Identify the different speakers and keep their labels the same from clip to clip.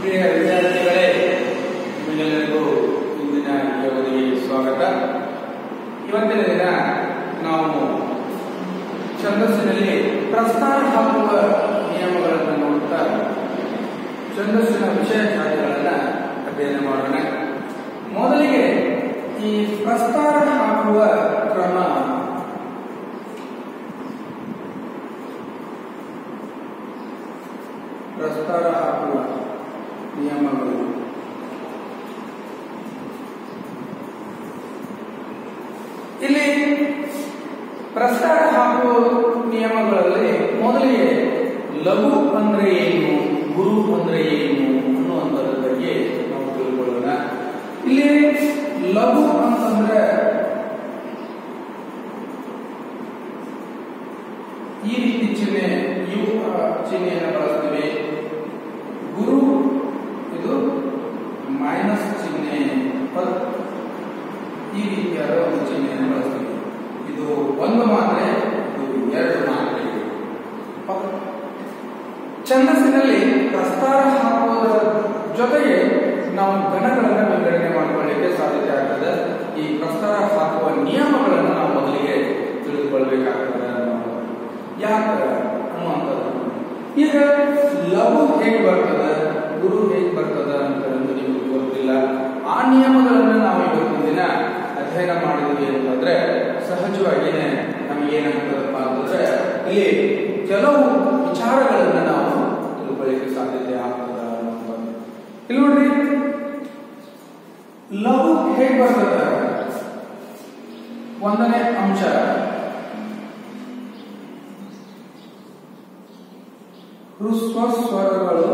Speaker 1: ಪ್ರಿಯ ವಿದ್ಯಾರ್ಥಿಗಳೇ, ನಿಮ್ಮೆಲ್ಲರಿಗೂ ಇಂದಿನ ಯೋಗಕ್ಕೆ ಸ್ವಾಗತ. ಇವತ್ತಿನ ದಿನ ನಾವು ಛಂದಸ್ಸಿನಲ್ಲಿ ಪ್ರಸ್ತಾರ ಹಾಕುವ ನಿಯಮಗಳನ್ನು ನೋಡುತ್ತಾ ಛಂದಸ್ಸಿನ ವಿಷಯ ಕಾರ್ಯಗಳನ್ನು ಅಧ್ಯಯನ ಮಾಡೋಣ. ಮೊದಲಿಗೆ ಈ ಪ್ರಸ್ತಾರ ಹಾಕುವ ಕ್ರಮ ಪ್ರಸ್ತಾರ ಹಾಕುವ ನಿಯಮಗಳು. ಇಲ್ಲಿ ಪ್ರಸ್ತಾರ ಹಾಕುವ ನಿಯಮಗಳಲ್ಲಿ ಮೊದಲಿಗೆ ಲಘು ಅಂದ್ರೆ ಏನು, ಗುರು ಅಂದ್ರೆ ಏನು ಅನ್ನುವಂಥದ್ರ ಬಗ್ಗೆ ನಾವು ತಿಳ್ಕೊಳ್ಳೋಣ. ಇಲ್ಲಿ ಲಘು ಅಂತಂದ್ರೆ ಈ ರೀತಿ ಚಿಹ್ನೆ, ಯು ಚಿಹ್ನೆಯನ್ನು ಬಳಸ್ತೀವಿ. ಗುರು ಇದು ಮೈನಸ್ ಚಿಹ್ನೆ, ಈ ರೀತಿಯಾದ ಒಂದು ಚಿಹ್ನೆಯನ್ನು ಬಳಸ್ತೀವಿ. ಇದು ಒಂದು ಮಾತ್ರೆ, ಇದು ಎರಡು ಮಾತ್ರೆ. ಛಂದಸ್ಸಿನಲ್ಲಿ ಪ್ರಸ್ತಾರ ಹಾಕುವುದರ ಜೊತೆಗೆ ನಾವು ಗಣಗಳನ್ನು ವಿಂಗಡಣೆ ಮಾಡಿಕೊಳ್ಳಲಿಕ್ಕೆ ಸಾಧ್ಯತೆ ಆಗ್ತದೆ. ಈ ಪ್ರಸ್ತಾರ ಹಾಕುವ ನಿಯಮಗಳನ್ನು ನಾವು ಮೊದಲಿಗೆ ತಿಳಿದುಕೊಳ್ಬೇಕಾಗ್ತದೆ. ಯಾಕೆ ಅನ್ನುವಂಥದ್ದು, ಈಗ ಲಘು ಹೇಗೆ ಬರ್ತದೆ, ಗುರು ಹೇಗೆ ಬರ್ತದೆ ಅಂತ ನಿಮಗೆ ಗೊತ್ತಿಲ್ಲ. ಆ ನಿಯಮಗಳನ್ನು ನಾವು ಇವತ್ತಿನ ದಿನ ಅಧ್ಯಯನ ಮಾಡಿದ್ವಿ ಅಂತಂದ್ರೆ ಸಹಜವಾಗಿಯೇ ನಮಗೇನಾಗ್ತದಪ್ಪ ಅಂತಂದ್ರೆ ಇಲ್ಲಿ ಕೆಲವು ವಿಚಾರಗಳನ್ನು ನಾವು ತಿಳ್ಕೊಳ್ಳಿಕ್ಕೆ ಸಾಧ್ಯತೆ ಆಗ್ತದ ಅನ್ನುವಂಥದ್ದು. ಇಲ್ಲಿ ನೋಡ್ರಿ, ಲಘು ಹೇಗೆ ಬರ್ತದೆ, ಒಂದನೇ ಅಂಶ ಹ್ರಸ್ವ ಸ್ವರಗಳು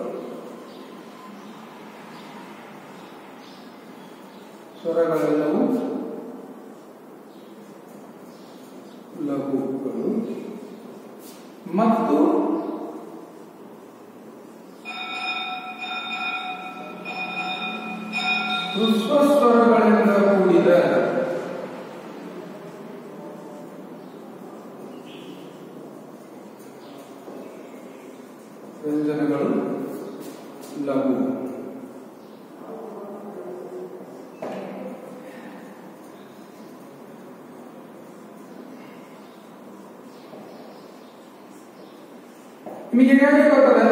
Speaker 1: ಸ್ವರಗಳೆಲ್ಲವೂ ಲಘುಗಳು ಮತ್ತು ಹ್ರಸ್ವ ಸ್ವರಗಳಿಂದ ಕೂಡಿದ ವ್ಯಂಜನಗಳು ಲಘು. ನಿಮಗೆ ಹೇಗೆ ಗೊತ್ತದೆ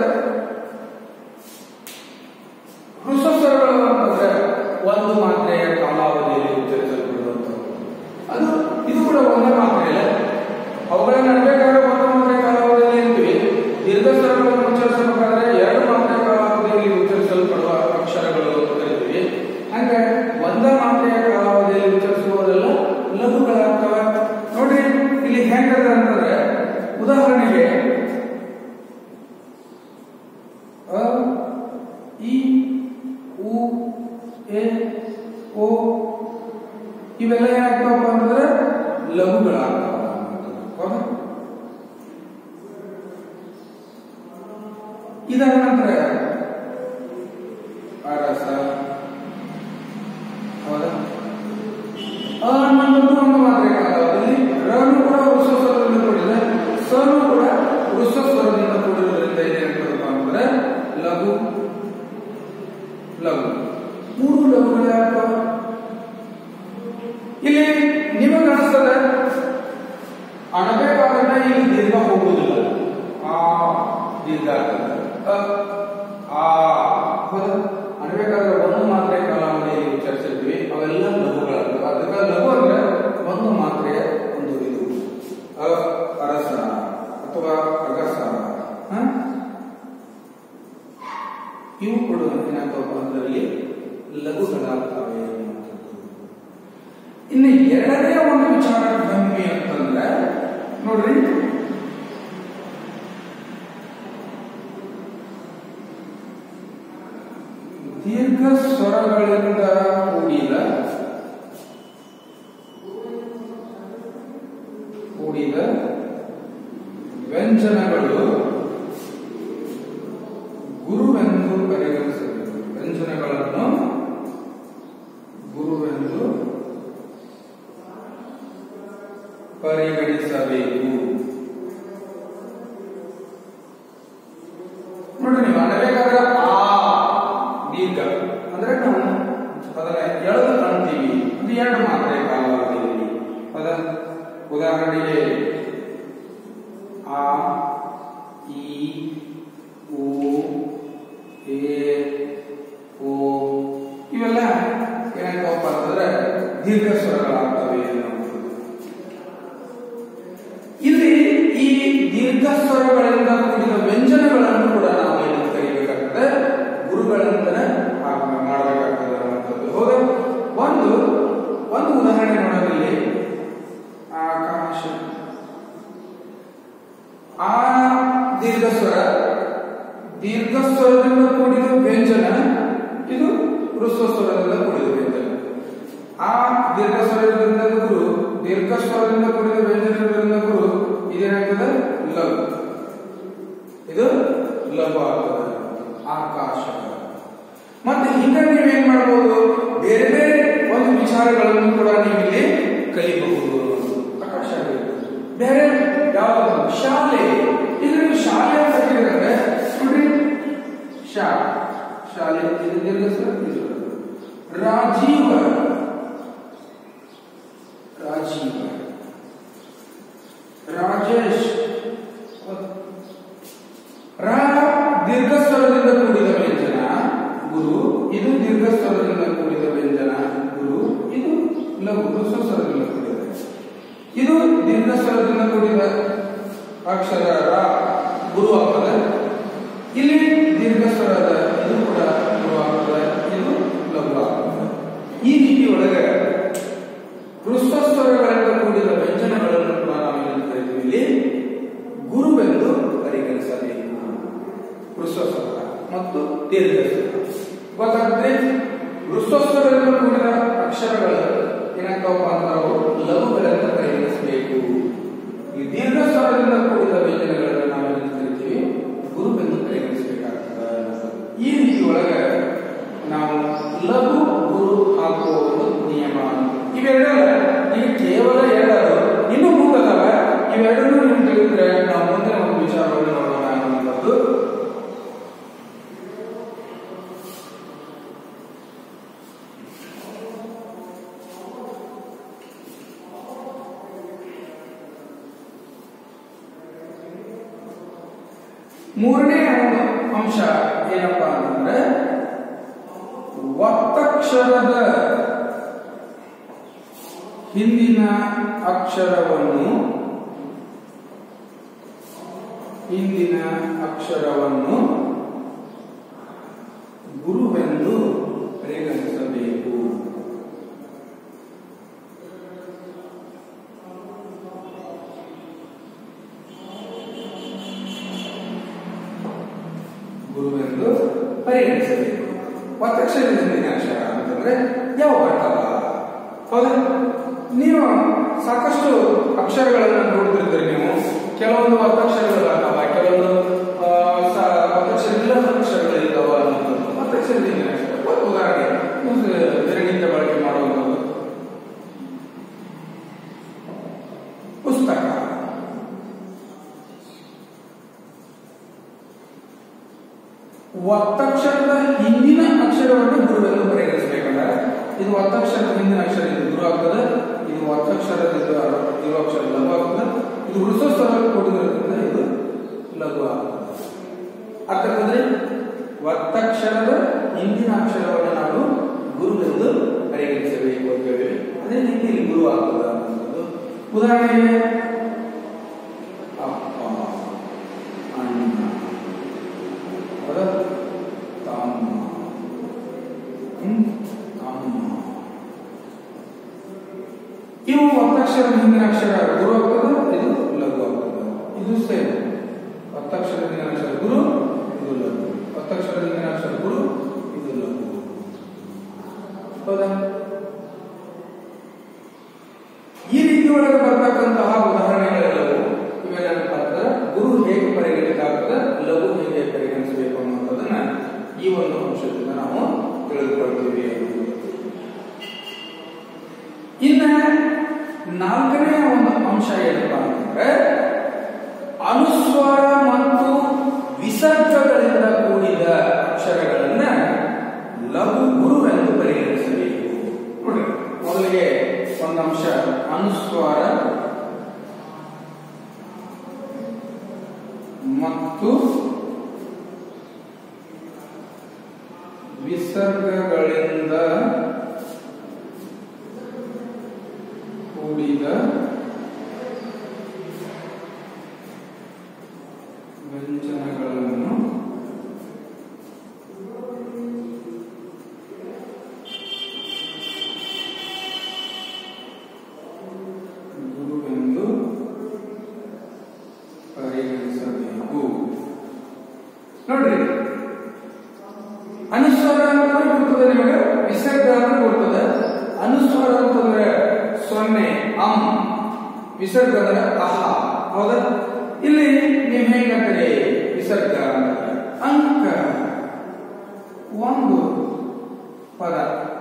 Speaker 1: ಹ್ರಸ್ವ ಸ್ವರಗಳು ಅಂತಂದ್ರೆ ಒಂದು ಮಾತ್ರೆಯ ಕಾಲಾವಧಿಯಲ್ಲಿ ಉಚ್ಚರಿಸಲ್ಪಡುವಂಥದ್ದು. ಅದು ಇದು ಕೂಡ ಒಂದೇ ಮಾತ್ರೆ ಇಲ್ಲ, ಅವುಗಳ ನಡಬೇಕಾದ್ರೆ ಒಂದು ಮಾತ್ರೆಯ ಕಾಲಾವಧಿಯಲ್ಲಿ ಇರ್ತೀವಿ. ದೀರ್ಘ ಸ್ವರಗಳನ್ನು ಉಚ್ಚರಿಸಬೇಕಾದ್ರೆ ಎರಡು ಮಾತ್ರೆಯ ಕಾಲಾವಧಿಯಲ್ಲಿ ಉಚ್ಚರಿಸಲ್ಪಡುವ ಅಕ್ಷರಗಳು ಅಂತ ಕರಿತೀವಿ. ಹಂಗೆ ಒಂದೇ ಮಾತ್ರೆಯ ಕಾಲಾವಧಿಯಲ್ಲಿ ಉಚ್ಚರಿಸುವುದೆಲ್ಲ ಲಘುಗಳಾಗ್ತವೆ. ನೋಡ್ರಿ, ಇಲ್ಲಿ ಹೆಂಗದ ಅಂತಂದ್ರೆ ಉದಾಹರಣೆಗೆ ಅ, ಇ, ಉ, ಎ, ಓ ಇವೆಲ್ಲ ಏನಾಗ್ತಾವಪ್ಪ ಅಂತಂದ್ರೆ ಲಘುಗಳಾಗ್ತಾವ. ಇದಾದ ನಂತರ ಅರಸ, ಹೌದಾ, ಅನ್ನೋದು ಒಂದು ಮಾತ್ರೆ ಕಾಲಾವಧಿಯಲ್ಲಿ, ರನು ಕೂಡ ಹ್ರಸ್ವ ಸ್ವರದಿಂದ ಕೂಡಿದೆ, ಸನು ಕೂಡ ಹ್ರಸ್ವ ಸ್ವರದಿಂದ ಕೂಡಿರೋದ್ರಿಂದ ಏನಾಗ್ತದಪ್ಪ ಅಂತಂದ್ರೆ ಲಘು. ಲಘು ಮೂರು ಲಘುಗಳಾಗ್ತಾವ. ಇಲ್ಲಿ ನಿಮಗೆ ಅನಿಸ್ತದೆ ಅಣಬೇಕಾದ್ರೆ ಇಲ್ಲಿ ದೀರ್ಘ ಹೋಗುವುದಿಲ್ಲ, ಆ ದೀರ್ಘ ಆಗ್ತದೆ. ಅಣಬೇಕಾದ್ರೆ ಒಂದು ಮಾತ್ರೆ ಕಾಲಾವಧಿಯಲ್ಲಿ ಉಚ್ಚರಿಸಿದ್ವಿ, ಅವೆಲ್ಲ ಲಘುಗಳಾಗ್ತವೆ. ಅದಕ್ಕೆ ಲಘು ಅಂದ್ರೆ ಒಂದು ಮಾತ್ರೆಯ ಒಂದು ಇದು ಅರಸ ಅಥವಾ ಅಗಸ, ಇವು ಕೂಡ ಏನಾಗ್ತವಪ್ಪ ಅದರಲ್ಲಿ ಲಘುಗಳಾಗ್ತವೆ. ಇನ್ನು ಎರಡನೇ ಒಂದು ವಿಚಾರ ಗಮ್ಮಿ ಅಂತಂದ್ರೆ ನೋಡ್ರಿ, ದೀರ್ಘ ಸ್ವರಗಳಿಂದ ಕೂಡಿದ ವ್ಯಂಜನಗಳು ಗುರುವೆಂದು ಪರಿಗಣಿಸಬೇಕು. ವ್ಯಂಜನಗಳನ್ನು ಗುರುವೆಂದು ಪರಿಗಣಿಸಬೇಕು. ನೋಡಿ, ನೀವು ಮಾಡಬೇಕಾದ್ರೆ ಆ ದೀರ್ಘ ಸ್ವರ, ದೀರ್ಘ ಸ್ವರದಿಂದ ಕೂಡಿದ ವ್ಯಂಜನ, ಇದು ಹ್ರಸ್ವ ಸ್ವರದಿಂದ ಕೂಡಿದ ವ್ಯಂಜನ. ಆ ದೀರ್ಘ ಸ್ವರದಿಂದ ಗುರು, ದೀರ್ಘ ಸ್ವರದಿಂದ ಕೂಡಿದ ವ್ಯಂಜನಗಳಿಂದ ಗುರು, ಇದೇನಾಗ್ತದೆ ಲಘು. ಇದು ಲಘು ಆಗ್ತದೆ. ಆಕಾಶ. ಮತ್ತೆ ಹಿಂಗ ನೀವೇನ್ ಮಾಡಬಹುದು, ಬೇರೆ ಬೇರೆ ಒಂದು ವಿಚಾರಗಳನ್ನು ಕೂಡ ನೀವಿಲ್ಲಿ ಕಲಿಬಹುದು. ಆಕಾಶ ಬೇರೆ ಯಾವುದು, ಶಾಲೆ. ಇದರಲ್ಲಿ ಶಾಲೆ ಅಂತ ಹೇಳಿದ್ರೆ ಶಾಲೆ, ಇದು ದೀರ್ಘ ಸ್ವರ. ರಾಜೀವ, ರಾಜೀವ. ರಾಜೇಶ್. ರಾ ದೀರ್ಘ ಸ್ವರದಿಂದ ಕೂಡಿದ ವ್ಯಂಜನ ಗುರು, ಇದು ದೀರ್ಘ ಸ್ವರದಿಂದ ಕೂಡಿದ ವ್ಯಂಜನ ಗುರು, ಇದು ಲಘು ಹ್ರಸ್ವ ಸ್ವರದಿಂದ ಕೂಡಿದ. ಇದು ದೀರ್ಘ ಸ್ವರದಿಂದ ಕೂಡಿದ ಅಕ್ಷರ ರ ಗುರು ಆಗ್ತದೆ. ಇಲ್ಲಿ ದೀರ್ಘ ಸ್ವರದ ಇದು ಕೂಡ ಗುರು ಆಗ್ತದೆ, ಇದು ಲಘು ಆಗ್ತದೆ. ಈ ರೀತಿ ಒಳಗೆ ಹ್ರಸ್ವ ಸ್ವರಗಳಿಂದ ಕೂಡಿದ ವ್ಯಂಜನಗಳನ್ನು ಕೂಡ ನಾವು ಏನು ಕರಿತೀವಿ, ಇಲ್ಲಿ ಗುರುವೆಂದು ಪರಿಗಣಿಸಬೇಕು. ಹ್ರಸ್ವ ಸ್ವರ ಮತ್ತು ದೀರ್ಘ ಸ್ವರ ಗೊತ್ತಾಗುತ್ತೆ. ಹ್ರಸ್ವ ಸ್ವರದಿಂದ ಕೂಡಿದ ಅಕ್ಷರಗಳು ಏನಾಗ್ತಾವಪ್ಪ ಅಂತ ನಾವು ಲಘುಗಳೆಂದು ಪರಿಗಣಿಸಬೇಕು. ಈ ದೀರ್ಘ ಸ್ವರದಿಂದ ಕೂಡಿದ ವ್ಯಂಜನಗಳನ್ನು ನಾವು ಏನು ಕರಿತೀವಿ, ಗುರುವೆಂದು ಪರಿಗಣಿಸಬೇಕಾಗ್ತದೆ. ಈ ರೀತಿ ಒಳಗೆ ನಾವು ಲಘು ಗುರು ಹಾಕುವ ಒಂದು ನಿಯಮ. ಇವೆರಡಲ್ಲ, ಈಗ ಕೇವಲ ಎರಡು, ಇನ್ನು ಮೂರದವ. ಇವೆರಡನ್ನೂ ನೀವು ತಿಳಿದ್ರೆ ನಾವು ಮುಂದಿನ ಒಂದು ವಿಚಾರವನ್ನು ನೋಡೋಣ ಅನ್ನುವಂಥದ್ದು. ಮೂರನೇ ಅಂಶ ಏನಪ್ಪಾ ಅಂತಂದ್ರೆ, ಒತ್ತಕ್ಷರದ ಹಿಂದಿನ ಅಕ್ಷರವನ್ನು ಗುರುವೆಂದು ಪರಿಗಣಿಸಬೇಕು. ಗುರುವೆಂದು ಪರಿಗಣಿಸಬೇಕು. ಒತ್ತಕ್ಷರದ ಹಿಂದಿನ ಅಕ್ಷರ ಅಂತಂದ್ರೆ ಯಾವ ಬರ್ತದ? ಹೌದಾ? ನೀವು ಸಾಕಷ್ಟು ಅಕ್ಷರಗಳನ್ನು ನೋಡಿದ್ರೆ ನೀವು ಕೆಲವೊಂದು ಒತ್ತಕ್ಷರಗಳು ಆಗ್ತಾವ, ಕೆಲವೊಂದು ಒತ್ತಕ್ಷರ ಇಲ್ಲದ ಅಕ್ಷರಗಳಿದ್ದಾವ. ಒತ್ತಕ್ಷರದ ಹಿಂದಿನ ಅಕ್ಷರ ಒಂದು ಉದಾಹರಣೆ ದಿನನಿತ್ಯ ಬಳಕೆ ಮಾಡುವಂಥದ್ದು ಪುಸ್ತಕ. ಒತ್ತಕ್ಷರದ ಹಿಂದಿನ ಅಕ್ಷರವನ್ನು ಗುರುವೆಂದು ಪರಿಗಣಿಸಬೇಕಂದ್ರೆ, ಇದು ಒತ್ತಕ್ಷರದ ಹಿಂದಿನ ಅಕ್ಷರ, ಇದು ಗುರು ಆಗ್ತದೆ. ಇದು ಒತ್ತಕ್ಷರದ ಇರುವ ಅಕ್ಷರ ಲಘು ಆಗ್ತದೆ. ಇದು ಹ್ರಸ್ವ ಸ್ವರ ಕೂಡಿದ್ರಿಂದ ಇದು ಲಘು ಆಗ್ತದೆ. ಅರ್ಥಾದ್ರೆ ಒತ್ತಕ್ಷರದ ಹಿಂದಿನ ಅಕ್ಷರವನ್ನು ನಾವು ಗುರುವೆಂದು ಪರಿಗಣಿಸಬೇಕು ಅಂತ ಹೇಳಿ, ಅದೇ ರೀತಿ ಇಲ್ಲಿ ಗುರು ಆಗ್ತದೆ ಅನ್ನೋದು. ಉದಾಹರಣೆಗೆ ಅಪ್ಪ, ಅಣ್ಣ, ತಮ್ಮ, ಅಮ್ಮ. ಇವು ಒತ್ತಕ್ಷರದ ಹಿಂದಿನ ಅಕ್ಷರ ಗುರು ಆಗ್ತದೆ, ಇದು ಲಘು ಆಗ್ತದೆ. ಇದು ಸೇಮ್. ಒತ್ತಕ್ಷರದ ಹಿಂದಿನ ಅಕ್ಷರ ಗುರು, ಇದು ಲಘು. ಒತ್ತಕ್ಷರದ ಹಿಂದಿನ ಅಕ್ಷರ ಗುರು, ಇದು ಲಘು. ಹೌದಾ? ಈ ರೀತಿ ಒಳಗೆ ಬರ್ತಕ್ಕಂತಹ ಉದಾಹರಣೆಗಳೆಲ್ಲವೂ ಇವೆಲ್ಲ ಗುರು ಹೇಗೆ ಪರಿಗಣಿಸಲಾಗ್ತದೆ, ಲಘು ಹೇಗೆ ಪರಿಗಣಿಸಬೇಕು ಅನ್ನುವಂಥದ್ದನ್ನ ಈ ಒಂದು ಅಂಶದಿಂದ ನಾವು ತಿಳಿದುಕೊಳ್ತೀವಿ. ಇನ್ನ ನಾಲ್ಕನೇ ಒಂದು ಅಂಶ ಏನಪ್ಪಾ ಅಂತಂದ್ರೆ, ಅನುಸ್ವಾರ ಮತ್ತು ವಿಸರ್ಗಗಳಿಂದ ಕೂಡಿದ ಅಕ್ಷರಗಳನ್ನ ಲಘು ಗುರುವೆಂದು ಪರಿಗಣಿಸಬೇಕು. ನೋಡಿ, ಮೊದಲಿಗೆ ಒಂದು ಅಂಶ ಅನುಸ್ವಾರ ಮತ್ತು ವಿಸರ್ಗಗಳಿಂದ ಕೂಡಿದ ವ್ಯಂಜನಗಳನ್ನು ಗುರುವೆಂದು ಪರಿಗಣಿಸಬೇಕು. ನೋಡ್ರಿ, ಅನುಸ್ವರ ಅಂತಂದ್ರೆ ಬರ್ತದೆ ನಿಮಗೆ, ವಿಸರ್ಗ ಅಂತ ಬರ್ತದೆ. ಅನುಸ್ವರ ಅಂತಂದ್ರೆ ಸೊನ್ನೆ ವಿಸರ್ಗ ಅಂದ್ರೆ ಅಹ. ಹೌದಾ? ಇಲ್ಲಿ ನೀವು ಹೇಗಂತಾರೆ ವಿಸರ್ಗ ಅಂಕ ಒಂದು ಪದ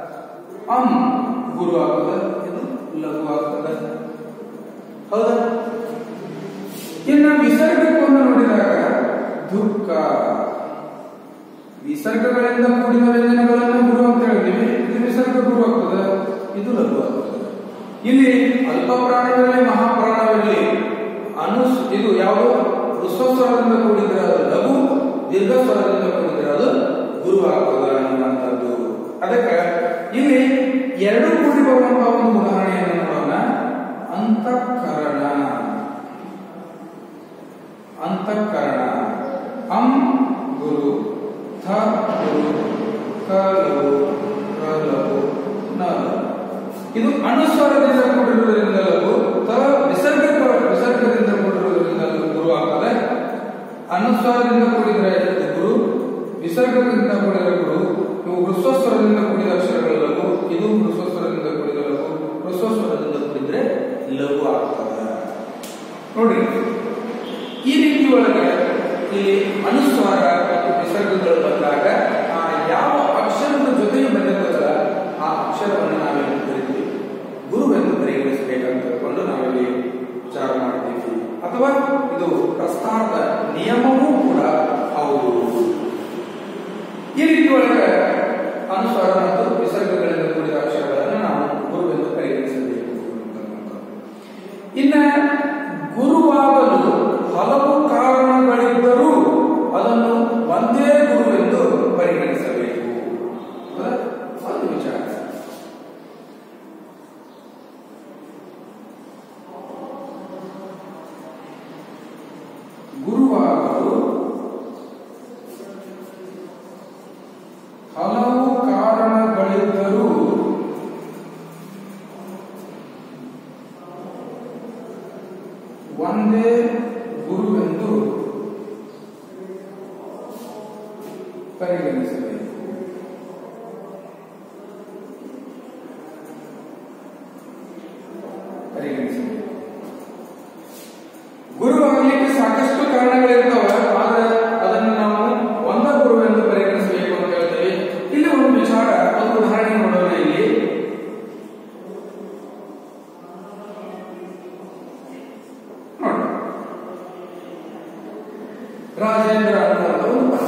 Speaker 1: ಗುರು ಆಗ್ತದೆ, ಇದು ಲಘು ಆಗ್ತದೆ. ಹೌದಾ? ಇನ್ನು ವಿಸರ್ಗವನ್ನು ನೋಡಿದಾಗ ದುಃಖ, ವಿಸರ್ಗಗಳಿಂದ ಕೂಡಿದ ವ್ಯಂಜನಗಳನ್ನು ಗುರು ಅಂತ ಹೇಳ್ತೀವಿ. ಇದು ವಿಸರ್ಗ ಗುರು ಆಗ್ತದೆ, ಇದು ಲಘು ಆಗ್ತದೆ. ಇಲ್ಲಿ ಅಲ್ಪ ಪ್ರಾಣವಿರಲಿ ಮಹಾಪ್ರಾಣವಿರಲಿ ಇದು ಯಾವುದು ಹೃಸ್ವಸ್ವರದಿಂದ ಕೂಡಿದ್ರೆ ಅದು ಲಘು, ದೀರ್ಘ ಸ್ವರದಿಂದ ಕೂಡಿದ್ರೆ ಅದು ಗುರು ಆಗ್ತದೆ ಅನ್ನುವಂಥದ್ದು. ಅದಕ್ಕೆ ಇಲ್ಲಿ ಎರಡು ಕೂಡಿ ಬರುವಂತಹ ಒಂದು ಉದಾಹರಣೆಯನ್ನು ನೋಡೋಣ. ಅಂತಃಕರಣ, ಅಂತಃಕರಣ ಗುರು, ಥ ಗುರು, ಕ ಲಘು, ರ ಲಘು, ನ ಲಘು. ಇದು ಅನುಸ್ವರದಿಂದ ಕೂಡಿರುವುದರಿಂದ ಲಘು, ವಿಸರ್ಗದಿಂದ ಕೂಡಿರುವುದರಿಂದ ಗುರು ಆಗ್ತದೆ. ಅನುಸ್ವರದಿಂದ ಕೂಡಿದರೆ ಗುರು, ವಿಸರ್ಗದಿಂದ ಕೂಡಿದರೆ ಗುರು. ಇವು ಹೃಸ್ವಸ್ವರದಿಂದ ಕೂಡಿದ ಅಕ್ಷರಗಳು ಲಘು, ಇದು ಹೃಸ್ವಸ್ವರದಿಂದ ಕೂಡಿದ ಲಘು, ಹೃಸ್ವಸ್ವರದಿಂದ ಕೂಡಿದ್ರೆ ಲಘು ಆಗ್ತದೆ. ನೋಡಿ, ಈ ರೀತಿ ಒಳಗೆ ಇಲ್ಲಿ ಅನುಸ್ವಾರ ಮತ್ತು ವಿಸರ್ಗಗಳು ಬಂದಾಗ ಯಾವ ಅಕ್ಷರದ ಜೊತೆಗೆ ಬಂದಿರ್ತದಲ್ಲ ಆ ಅಕ್ಷರವನ್ನು ನಾವೇನು ಕರಿತೀವಿ ಗುರುವೆಂದು ಪರಿಗಣಿಸಬೇಕಂತ ತಿಳ್ಕೊಂಡು ನಾವಿಲ್ಲಿ ವಿಚಾರ ಮಾಡ್ತೀವಿ. ಅಥವಾ ಇದು ಪ್ರಸ್ಥಾನದ ನಿಯಮವೂ ಕೂಡ ಹೌದು. ಈ ರೀತಿ ಒಳಗೆ ಅನುಸ್ವಾರ ಮತ್ತು ವಿಸರ್ಗಗಳಿಂದ ಕೂಡಿದ ಅಕ್ಷರಗಳನ್ನು ನಾವು ಗುರುವೆಂದು ಪರಿಗಣಿಸಬೇಕು. ಇನ್ನ ಗುರುವಾಗಲು ಹಲವು ಕಾರಣಗಳಿದ್ದರೂ ಅದನ್ನು ಒಂದೇ ಗುರುವೆಂದು ಪರಿಗಣಿಸಬೇಕು. ಒಂದು ವಿಚಾರ. ಗುರುವಾಗಲು ಹಲವು ಕಾರಣಗಳಿದ್ದರೂ ಒಂದೇ ಗುರುವೆಂದು ಪರಿಗಣಿಸಬೇಕು. ಗುರು ಆಗಲಿಕ್ಕೆ ಸಾಕಷ್ಟು ಕಾರಣಗಳಿರ್ತವೆ, ಆದರೆ ಅದನ್ನು ನಾವು ಒಂದ ಗುರುವೆಂದು ಪರಿಗಣಿಸಬೇಕು ಅಂತ ಹೇಳ್ತೇವೆ. ಇಲ್ಲಿ ಒಂದು ವಿಚಾರ, ಒಂದು ಉದಾಹರಣೆ ನೋಡೋಣ. ಇಲ್ಲಿ ನೋಡಿ, ರಾಜೇಂದ್ರ ಅನ್ನುವಂಥ ಒಂದು ಪದ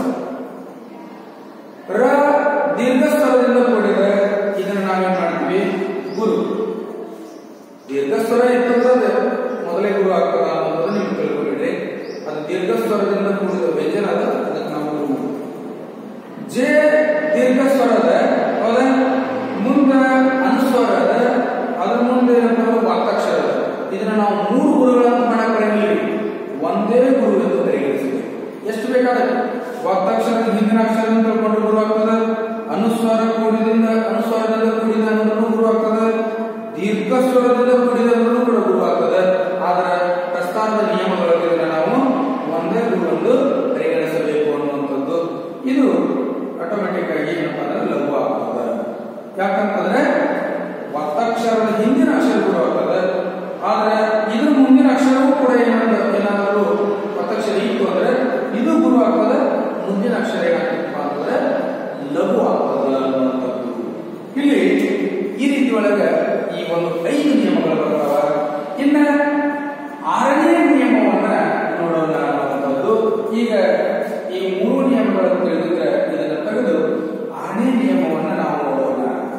Speaker 1: ರ ದೀರ್ಘಸ್ವರದಿಂದ ಕೂಡಿದ್ರೆ ಇದನ್ನು ನಾವೇನ್ ಮಾಡ್ತೀವಿ ಗುರು. ದೀರ್ಘಸ್ವರ ಇರ್ತದೆ ಮೊದಲೇ ಗುರು ಆಗ್ತದ ಅನ್ನೋದು ನೀವು ತಿಳ್ಕೊಂಡಿಡ್ರಿ. ಅದು ದೀರ್ಘಸ್ವರದಿಂದ ಕೂಡಿದ ವ್ಯಂಜನ ಅದ, ಅದಕ್ಕೆ ನಾವು ಗುರು. ಜೆ ದೀರ್ಘಸ್ವರದ ಹೌದ, ಮುಂದೆ ಅನುಸ್ವರ ಅದ, ಅದ್ರ ಮುಂದೆ ವಾಕ್ತಾಕ್ಷರ ಅದ. ಇದನ್ನ ನಾವು ಮೂರು ಗುರುಗಳನ್ನು ಮಾಡಕ್ ಬರಂಗಿಲ್ಲ, ಒಂದೇ ಗುರು ಎಂದು ಪರಿಗಣಿಸಬೇಕು. ಎಷ್ಟು ಬೇಕಾದ್ರೆ ವಾಕ್ತಾಕ್ಷರದ ಹಿಂದಿನ ಅಕ್ಷರ ತಿಳ್ಕೊಂಡು ಗುರು ಆಗ್ತದೆ, ಅನುಸ್ವರದಿಂದ ಕೂಡಿದ ಅನ್ನೋದನ್ನು ಗುರು ಆಗ್ತದೆ, ದೀರ್ಘಸ್ವರದಿಂದ ಕೂಡಿದ ಕೂಡ ಗುರು ಆಗ್ತದೆ. ಆದರೆ ಪ್ರಸ್ಥಾನದ ನಿಯಮಗಳೊಳಗೆ ನಾವು ಒಂದೇ ಗುರುವೆಂದು ಪರಿಗಣಿಸಬೇಕು ಅನ್ನುವಂಥದ್ದು. ಇದು ಆಟೋಮೆಟಿಕ್ ಆಗಿ ಏನಪ್ಪ ಅಂದ್ರೆ ಲಘು ಆಗ್ತದೆ. ಯಾಕಂತಂದ್ರೆ ಒತ್ತಕ್ಷರದ ಹಿಂದಿನ ಅಕ್ಷರ ಗುರು ಆಗ್ತದೆ, ಆದ್ರೆ ಇದ್ರ ಮುಂದಿನ ಅಕ್ಷರವೂ ಕೂಡ ಏನಾದರೂ ಒತ್ತಕ್ಷರ ಇತ್ತು ಅಂದ್ರೆ ಇದು ಗುರು ಆಗ್ತದೆ, ಮುಂದಿನ ಅಕ್ಷರ ಏನಾಗ್ತಪ್ಪ ಅಂತಂದ್ರೆ ಲಘು ಆಗ್ತದೆ ಅನ್ನುವಂಥದ್ದು. ಇಲ್ಲಿ ಈ ರೀತಿ ಒಳಗೆ ಈ ಒಂದು 5 ನಿಯಮಗಳು ಬರ್ತಾವ. ಇನ್ನ 6ನೇ ನಿಯಮವನ್ನ ನೋಡೋಣ ಅನ್ನುವಂಥದ್ದು. ಈಗ ಈ 3 ನಿಯಮಗಳನ್ನು ತಿಳಿದಿದ್ರೆ ಇದನ್ನು ತೆಗೆದು 6ನೇ ನಿಯಮವನ್ನ ನಾವು ನೋಡೋಣ.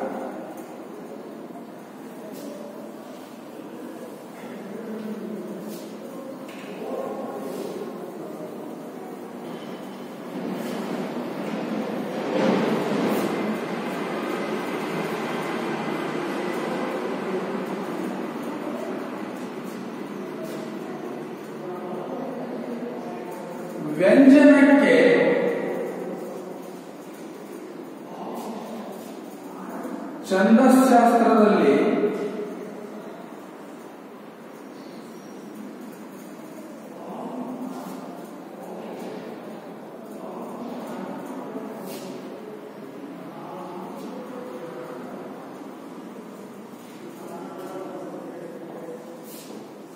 Speaker 1: ವ್ಯಂಜನಕ್ಕೆ ಛಂದಸ್ಶಾಸ್ತ್ರದಲ್ಲಿ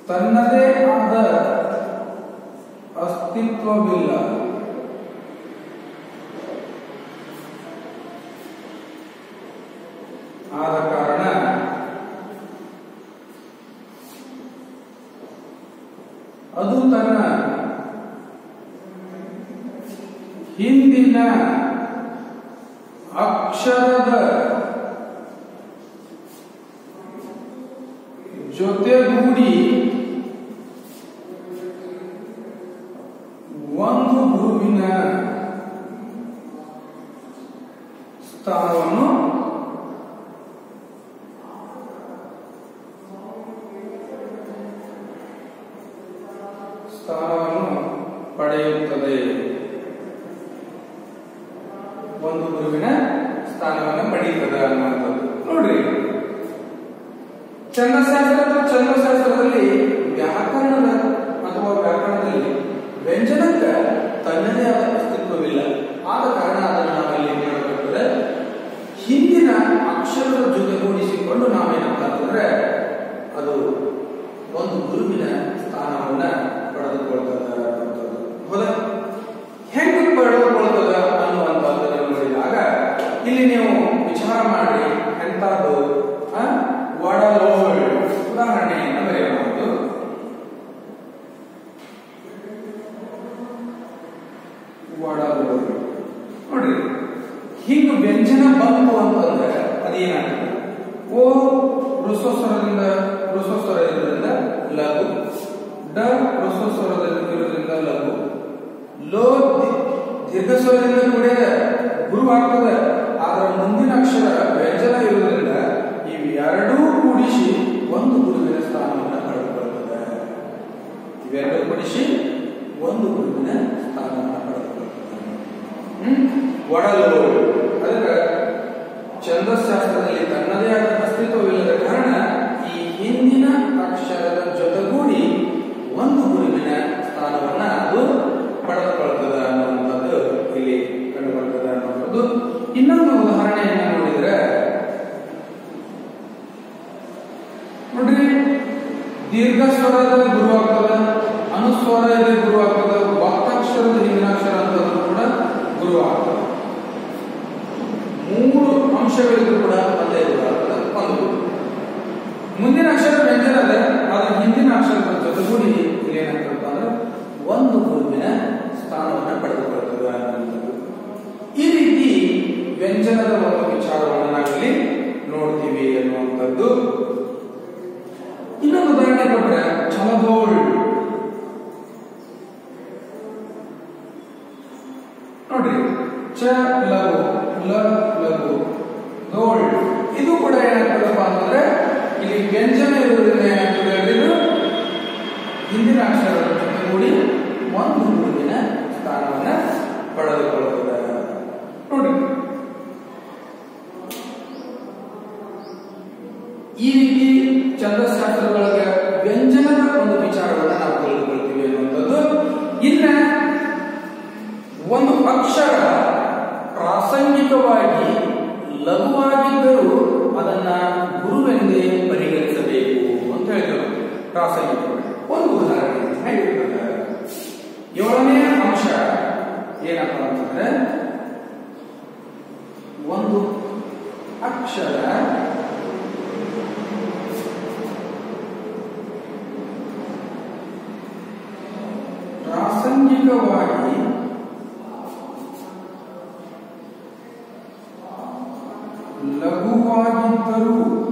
Speaker 1: ತನ್ನದೇ ಆದ ಅಸ್ತಿತ್ವವಿಲ್ಲ. ಆದ ಕಾರಣ ಅದು ತನ್ನ ಹಿಂದಿನ ಅಕ್ಷರದ ಜೊತೆಗೂಡಿ ಒಂದು ಗುರುವಿನ ಸ್ಥಾನವನ್ನು ಪಡೆಯುತ್ತದೆ. ಒಂದು ಗುರುವಿನ ಸ್ಥಾನವನ್ನು ಪಡೆಯುತ್ತದೆ ಅನ್ನುವಂಥದ್ದು. ನೋಡ್ರಿ, ಛಂದಶಾಸ್ತ್ರ ಅಥವಾ ಛಂದಶಾಸ್ತ್ರದಲ್ಲಿ ವ್ಯಾಕರಣದ ಅಥವಾ ವ್ಯಾಕರಣದಲ್ಲಿ ವ್ಯಂಜನಕ್ಕೆ ತನ್ನದೇ ಆದ ಅಸ್ತಿತ್ವವಿಲ್ಲ. ಆದ ಕಾರಣ ಅದನ್ನು ನಾವಲ್ಲಿ ಮಾಡಬೇಕಾದ್ರೆ ಹಿಂದಿನ ಅಕ್ಷರದ ಜೊತೆಗೂಡಿಸಿಕೊಂಡು ನಾವೇನಪ್ಪ ಅಂತಂದ್ರೆ ಅದು ಒಂದು ಗುರುವಿನ ಸ್ಥಾನವನ್ನ ಪಡೆದುಕೊಳ್ತದ ಅನ್ನುವಂಥದ್ದು. ಹೌದಾ? ಹೆಂಗೆ ಪಡೆದುಕೊಳ್ತದ ಅನ್ನುವಂಥದ್ದನ್ನು ನೋಡಿದಾಗ ಇಲ್ಲಿ ನೀವು ವಿಚಾರ ಮಾಡಿ ಎಂಥದ್ದು ಒಡಲೋಳ್ ಉದಾಹರಣೆಯನ್ನು ಬರೆಯಬಹುದು. ಒಡಲೋಳ್ ನೋಡ್ರಿ, ಹೀಗೆ ವ್ಯಂಜನ ಬಂತು ಅಂತಂದ್ರೆ ಅದೇನಾಗುತ್ತೆ? ಓ ಋಸ್ವಸ್ವರದಿಂದ ಇರೋದ್ರಿಂದ ಲಘು, ಡ ಋಸ್ವಸ್ವರದಿಂದ ಲಘು, ಲೋ ದೀರ್ಘಸ್ವರದಿಂದ ಕೂಡ ಗುರು ಆಗ್ತದೆ. ಆದ್ರೆ ಮುಂದಿನ ಅಕ್ಷರ ವ್ಯಂಜನ ಇರುವುದರಿಂದ ಇವೆರಡೂ ಕೂಡಿಸಿ ಒಂದು ಗುರುವಿನ ಸ್ಥಾನವನ್ನು ಪಡೆದುಕೊಳ್ಳುತ್ತದೆ. ಇವೆರಡೂ ಕೂಡಿಸಿ ಒಂದು ಗುರುವಿನ ಸ್ಥಾನವನ್ನು ಪಡೆದುಕೊಳ್ಳುತ್ತದೆ. ಒಡಲು ಅದಕ್ಕೆ ಛಂದಶಾಸ್ತ್ರದಲ್ಲಿ ತನ್ನದೇ ಆದ ಅಸ್ತಿತ್ವವಿಲ್ಲದ ಕಾರಣ ಈ ಹಿಂದಿನ ಅಕ್ಷರದ ಜೊತೆಗೂಡಿ ಒಂದು ಗುರುವಿನ ಸ್ಥಾನವನ್ನ ಅದು ಪಡೆದುಕೊಳ್ಳುತ್ತದೆ ಅನ್ನುವಂಥದ್ದು ಇಲ್ಲಿ ಕಂಡುಬರ್ತದೆ ಅನ್ನುವಂಥದ್ದು. ಇನ್ನೊಂದು ಉದಾಹರಣೆಯನ್ನು ನೋಡಿದ್ರೆ ನೋಡ್ರಿ, ದೀರ್ಘ ಸ್ವರದ ಗುರು ಆಗ್ತದ, ಅನುಸ್ವರ ಗುರು ಆಗ್ತದ, ಒತ್ತಕ್ಷರದ ಹಿಂದಿನಾಕ್ಷರ ಅಂತಂದ್ರೂ ಕೂಡ ಗುರು ಆಗ್ತದೆ. ಮೂರು ಅಂಶಗಳಿಗೂ ಕೂಡ ಒಂದೇ ಗುರು ಆಗ್ತದೆ, ಒಂದು ಗುರು. ಮುಂದಿನ ಅಕ್ಷರ ವ್ಯಂಜನ ಅದ, ಆದ್ರೆ ಹಿಂದಿನ ಅಕ್ಷರದ ಜೊತೆಗೂಡಿ ಏನಾಗ್ತದೆ ಅಂದ್ರೆ ಒಂದು ಗುರುವಿನ ಸ್ಥಾನವನ್ನು ಪಡೆದುಕೊಳ್ಳುತ್ತದೆ ಅನ್ನುವಂಥದ್ದು. ಈ ರೀತಿ ವ್ಯಂಜನದ ಒಂದು ವಿಚಾರವನ್ನು ನಾವಿಲ್ಲಿ ನೋಡ್ತೀವಿ ಅನ್ನುವಂಥದ್ದು. ಇನ್ನೊಂದು ಉದಾಹರಣೆ ಕೊಟ್ರೆ ಛಲಬೋಳ್ ನೋಡ್ರಿ, ಚ ಲಘು, ಲ ಲಘು, ಧೋಳ್. ಇದು ಕೂಡ ಏನಾಗ್ತದಪ್ಪ ಅಂತಂದ್ರೆ ಇಲ್ಲಿ ವ್ಯಂಜನ ಇರುವುದರಿಂದ ಏನಾಗ್ತದೆ ಹೇಳಿದ್ರು ಹಿಂದಿನ ಅಕ್ಷರದ ಜೊತೆಗೂಡಿ ಒಂದು ಗುರುವಿನ ಸ್ಥಾನವನ್ನ ಪಡೆದುಕೊಳ್ಳುತ್ತದೆ. ನೋಡಿ, ಈ ರೀತಿ ಛಂದಶಾಸ್ತ್ರದೊಳಗೆ ವ್ಯಂಜನದ ಒಂದು ವಿಚಾರವನ್ನು ನಾವು ತಿಳಿದುಕೊಳ್ತೀವಿ ಅನ್ನುವಂಥದ್ದು. ಇನ್ನ ಒಂದು ಅಕ್ಷರ ಪ್ರಾಸಂಗಿಕವಾಗಿ ಲಘುವಾಗಿದ್ದರೂ ಅದನ್ನ ಗುರುವೆಂದೇ ಪರಿಗಣಿಸಬೇಕು ಅಂತ ಹೇಳ್ತಾರೆ. ಪ್ರಾಸಂಗಿಕವಾಗಿ ಒಂದು ಉದಾಹರಣೆ ಹೇಗಿರ್ತದೆ? 7ನೇ ಅಂಶ ಏನಪ್ಪ ಅಂತಂದ್ರೆ ಒಂದು ಅಕ್ಷರ ಪ್ರಾಸಂಗಿಕವಾಗಿ ಲಘುವಾಗಿದ್ದರೂ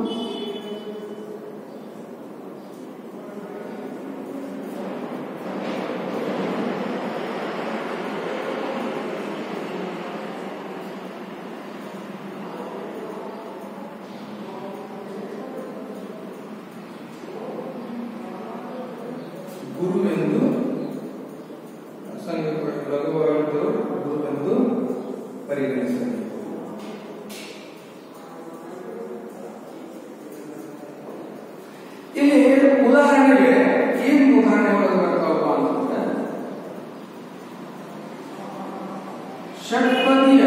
Speaker 1: ಗುರುವೆಂದು ಲಘುವಾಗಿದ್ದರೂ ಗುರುವೆಂದು ಪರಿಗಣಿಸಬೇಕು. ಇಲ್ಲಿ ಉದಾಹರಣೆಗೆ ಏನು ಉದಾಹರಣೆ ಬರ್ತಾವಪ್ಪ ಅಂತಂದ್ರೆ ಷಟ್ಪದಿಯ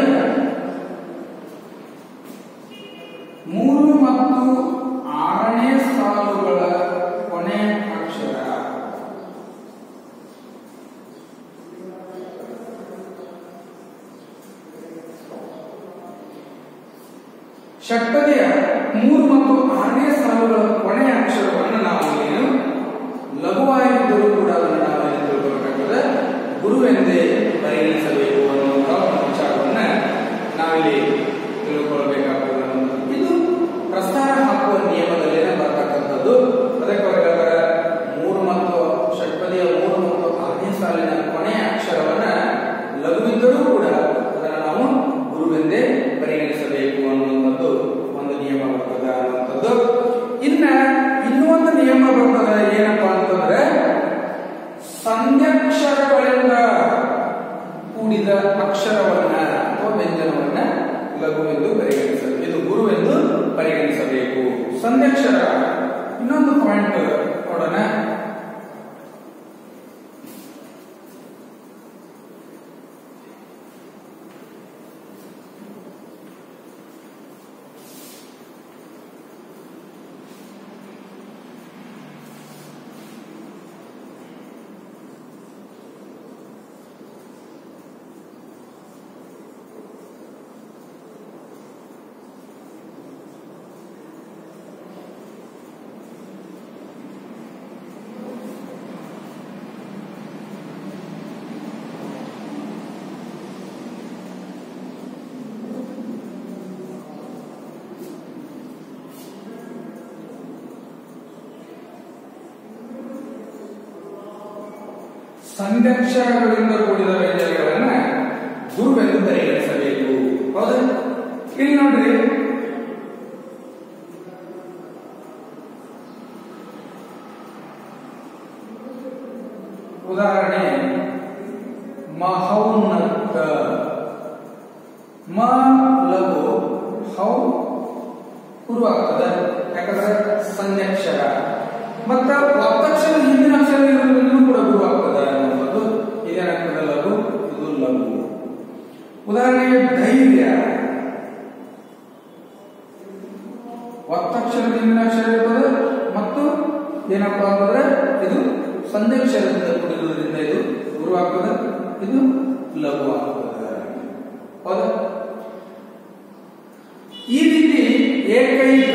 Speaker 1: 3 ಮತ್ತು 6ನೇ ಸಾಲುಗಳ ಕೊನೆ ಅಕ್ಷರ ಷಟ್ಪದಿಯ 3 ಮತ್ತು 6ನೇ ಸಾಲುಗಳ ಕೊನೆಯ ಅಕ್ಷರವನ್ನು ನಾವು ಏನು ಲಘುವಾಗಿದ್ದರೂ ಕೂಡ ಅದನ್ನು ನಾವು ಏನು ತಿಳ್ಕೊಳ್ಬೇಕಾಗ್ತದೆ, ಗುರುವೆಂದೇ ಪರಿಗಣಿಸಬೇಕು ಅನ್ನುವಂಥ ವಿಚಾರವನ್ನ ನಾವಿಲ್ಲಿ ತಿಳ್ಕೊಳ್ಬೇಕಾಗ್ತದೆ. ಇದು ಪ್ರಸ್ತಾರ ಹಾಕುವ ನಿಯಮದಲ್ಲೇ ಬರ್ತಕ್ಕಂಥದ್ದು. ಅದಕ್ಕೆ ಹೊರಗಾದರೆ 3 ಮತ್ತು ಷಟ್ಪದಿಯ 3 ಮತ್ತು 6ನೇ ಸಾಲಿನ ಕೊನೆಯ ಅಕ್ಷರವನ್ನ ಲಘುವಿದ್ದರೂ ಕೂಡ ಅದನ್ನು ನಾವು ಗುರುವೆಂದೇ ಪರಿಗಣಿಸಬೇಕು ಅನ್ನುವಂಥದ್ದು ಒಂದು ನಿಯಮ ಬರ್ತದೆ ಅನ್ನುವಂಥದ್ದು. ಇನ್ನೂ ಒಂದು ನಿಯಮ ಬರ್ತದೆ, ಏನಪ್ಪಾ ಅಂತಂದ್ರೆ ಸಂಧ್ಯಕ್ಷರಗಳಿಂದ ಕೂಡಿದ ಅಕ್ಷರವನ್ನ ಅಥವಾ ವ್ಯಂಜನವನ್ನ ಲಘುವೆಂದು ಪರಿಗಣಿಸಬೇಕು, ಇದು ಗುರುವೆಂದು ಪರಿಗಣಿಸಬೇಕು. ಸಂಧ್ಯಕ್ಷರ ಇನ್ನೊಂದು ಪಾಯಿಂಟ್ ನೋಡೋಣ. ಸಂಧ್ಯಕ್ಷರಗಳಿಂದ ಕೂಡಿದ ವ್ಯಂಜನಗಳನ್ನ ಗುರುವೆಂದು ಪರಿಗಣಿಸಬೇಕು. ಹೌದಾ? ಇಲ್ಲಿ ನೋಡ್ರಿ, ಉದಾಹರಣೆ ಮಹೌನ್ನತ, ಮ ಲಘು, ಹೌ ಗುರು ಆಗ್ತದೆ, ಯಾಕಂದ್ರೆ ಸಂಧ್ಯಕ್ಷರ. ಮತ್ತ ಒತ್ತಕ್ಷರ ಹಿಂದಿನ ಅಕ್ಷರ ಇರೋದ್ರಿಂದ ಕೂಡ ಗುರು ಆಗ್ತದೆ ಅನ್ನೋದು ಇದೇನಾಗ್ತದೆ, ಲಘು, ಇದು ಲಘು. ಉದಾಹರಣೆಗೆ ಧೈರ್ಯ, ಒತ್ತಕ್ಷರ ಹಿಂದಿನ ಅಕ್ಷರ ಇರ್ತದೆ ಮತ್ತು ಏನಪ್ಪಾ ಅಂತಂದ್ರೆ ಇದು ಸಂಧ್ಯಕ್ಷರದಿಂದ ಕೂಡಿರುವುದರಿಂದ ಇದು ಗುರು ಆಗ್ತದೆ, ಇದು ಲಘು ಆಗ್ತದೆ. ಹೌದಾ? ಈ ರೀತಿ ಏಕೈಕ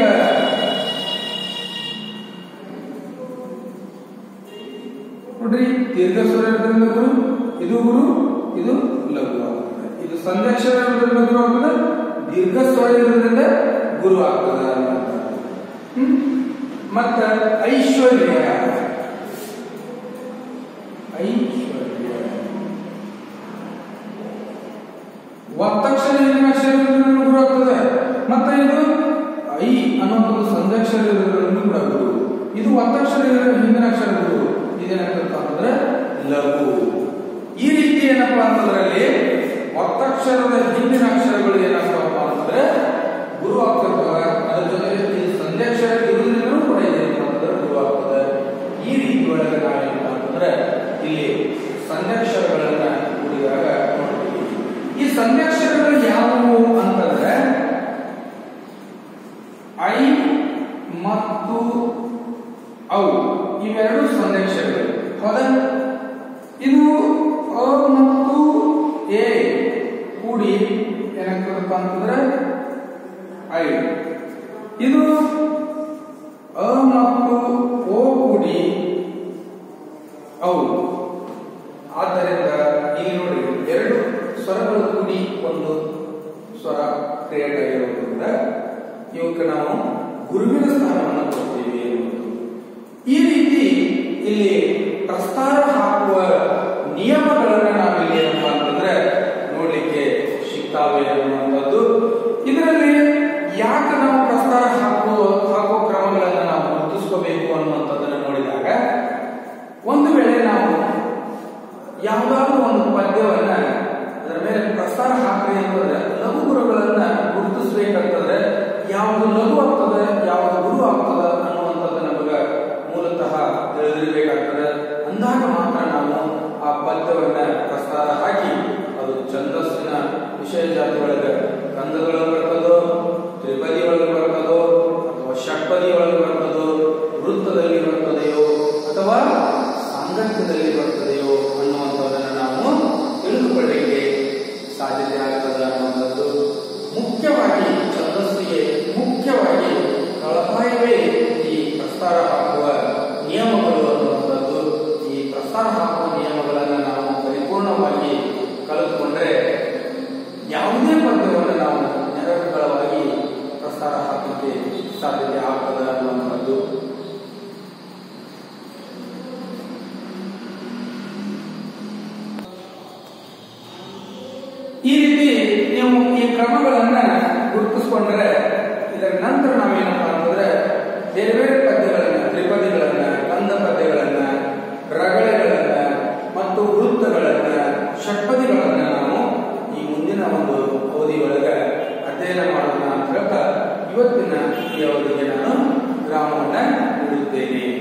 Speaker 1: ನೋಡ್ರಿ, ದೀರ್ಘ ಸ್ವರ ಇರೋದ್ರಿಂದ ಗುರು, ಇದು ಗುರು, ಇದು ಲಘು ಆಗ್ತದೆ. ಇದು ಸಂಧ್ಯಕ್ಷರ ಇರೋದ್ರಿಂದ ಗುರು ಆಗ್ತದೆ, ದೀರ್ಘ ಸ್ವರ ಇರೋದ್ರಿಂದ ಗುರು ಆಗ್ತದೆ. ಮತ್ತ ಐಶ್ವರ್ಯ, ಒತ್ತಕ್ಷರ ಹಿಂದಿನ ಅಕ್ಷರ ಇರೋದ್ರಿಂದ ಗುರು ಆಗ್ತದೆ, ಮತ್ತೆ ಇದು ಐ ಅನ್ನೋದು ಸಂಧ್ಯಕ್ಷರ ಇರೋದ್ರಿಂದ ಕೂಡ ಗುರು, ಇದು ಒತ್ತಕ್ಷರ ಹಿಂದಿನ ಅಕ್ಷರ ಗುರು, ಇದೇನಾಗ್ತದೆ ಅಂತಂದ್ರೆ ಲಘು. ಈ ರೀತಿ ಏನಪ್ಪಾ ಅಂತಂದ್ರೆ ಅಲ್ಲಿ ಒತ್ತಕ್ಷರದ ಹಿಂದಿನ ಅಕ್ಷರಗಳು ಏನಪ್ಪಾ ಅಂತಂದ್ರೆ ಗುರು ಆಗ್ತಿರ್ತಾವ, ಅದ್ರ ಜೊತೆಗೆ ಸಂಧ್ಯಕ್ಷರ ಇರುವುದರಿಂದ ಕೂಡ ಇದೇನಪ್ಪ ಅಂತಂದ್ರೆ ಗುರು ಆಗ್ತದೆ. ಈ ರೀತಿ ಒಳಗೆ ನಾವೇನಪ್ಪ ಅಂತಂದ್ರೆ ಇಲ್ಲಿ ಸಂಧ್ಯಕ್ಷರಗಳನ್ನ ಕೂಡಿದಾಗ ನೋಡ್ತೀವಿ. ಈ ಸಂಧ್ಯಕ್ಷರಗಳು ಯಾವುವು ಅಂತಂದ್ರೆ ಐ ಮತ್ತು ಔ ಇವೆರಡು ಸಂಧ್ಯಕ್ಷರಗಳು. ಹೌದಾ? ಇದು ಅ ಮತ್ತು ಎ ಕೂಡಿ ಏನಾಗ್ತದಪ್ಪ ಅಂತಂದ್ರೆ ಐ. ಇದು ಅ ಮತ್ತು ಓ ಕೂಡಿ ಔ. ಆದ್ದರಿಂದ ಇಲ್ಲಿ ನೋಡಿ, ಎರಡು ಸ್ವರಗಳು ಕೂಡಿ ಒಂದು ಸ್ವರ ಕ್ರಿಯೇಟ್ ಆಗಿರೋದ್ರಿಂದ ಇವಕ್ಕೆ ನಾವು ಗುರುವಿನ ಸ್ಥಾನವನ್ನು ಕೊಡ್ತೀವಿ ಅನ್ನೋದು. ಈ ರೀತಿ ಇಲ್ಲಿ ಪ್ರಸ್ತಾರ ಹಾಕುವ ನಿಯಮಗಳನ್ನ ನಾವಿಲ್ಲಿ ಏನಪ್ಪಾ ಅಂತಂದ್ರೆ ನೋಡ್ಲಿಕ್ಕೆ ಸಿಗ್ತಾವೆ ಅನ್ನುವಂಥದ್ದು. ಇದರಲ್ಲಿ ಯಾಕೆ ನಾವು ಪ್ರಸ್ತಾರ ಹಾಕುವ ಕ್ರಮಗಳನ್ನ ನಾವು ಗುರುತಿಸ್ಕೋಬೇಕು ಅನ್ನುವಂಥದ್ದನ್ನ ನೋಡಿದಾಗ, ಒಂದು ವೇಳೆ ನಾವು ಯಾವುದಾದ್ರೂ ಒಂದು ಪದ್ಯವನ್ನ ಅದರ ಮೇಲೆ ಪ್ರಸ್ತಾರ ಹಾಕ್ರಿ ಅಂತಂದ್ರೆ ಲಘು ಗುರುಗಳನ್ನ ಗುರುತಿಸ್ಬೇಕಾಗ್ತದೆ. ಯಾವುದು ಲಘು ಆಗ್ತದೆ, ಯಾವುದು ಗುರು ಆಗ್ತದೆ ಅನ್ನುವಂಥದ್ದು ನಮಗೆ ಮೂಲತಃ ತಿಳಿದಿರಬೇಕಾಗ್ತದೆ. ಅಂದಾಗ ಮಾತ್ರ ನಾವು ಆ ಪದ್ಯವನ್ನ ಪ್ರಸ್ತಾರ ಹಾಕಿ ಅದು ಛಂದಸ್ಸಿನ ವಿಷಯ ಜಾತಿ ಒಳಗೆ ಕಂದದೊಳಗೆ ಬರ್ತದೋ, ತ್ರಿಪದಿ ಒಳಗೆ ಬರ್ತದೋ, ಅಥವಾ ಷಟ್ಪದಿ ಒಳಗೆ ಬರ್ತದೋ, ವೃತ್ತದಲ್ಲಿ ಬರ್ತದೆಯೋ ಅಥವಾ ಸಾಂಗತ್ಯದಲ್ಲಿ ಬರ್ತದೆಯೋ ಅನ್ನುವಂಥದ್ದನ್ನು ನಾವು ತಿಳಿದುಕೊಳ್ಳಲಿಕ್ಕೆ ಸಾಧ್ಯತೆ ಆಗ್ತದೆ ಅನ್ನುವಂಥದ್ದು. ಮುಖ್ಯವಾಗಿ ಛಂದಸ್ಸಿಗೆ ಈ ರೀತಿ ನೀವು ಈ ಕ್ರಮಗಳನ್ನ ಗುರುತಿಸ್ಕೊಂಡ್ರೆ ಇದರ ನಂತರ ನಾವೇನಪ್ಪ ಅಂತಂದ್ರೆ ಬೇರೆ ಬೇರೆ ಪದ್ಯಗಳನ್ನ, ತ್ರಿಪದಿಗಳನ್ನ, ಕಂದ ಪದ್ಯಗಳನ್ನ, ರಗಳೆಗಳನ್ನ ಮತ್ತು ವೃತ್ತಗಳನ್ನ, ಷಟ್ಪದಿಗಳನ್ನ ನಾವು ಈ ಮುಂದಿನ ಒಂದು ಅವಧಿಯೊಳಗೆ ಅಧ್ಯಯನ ಮಾಡೋಣ ಅಂತ ಹೇಳ್ತಾ ಇವತ್ತಿನ ಈ ಅವಧಿಗೆ ನಾನು ವಿರಾಮವನ್ನ ನೀಡುತ್ತೇನೆ.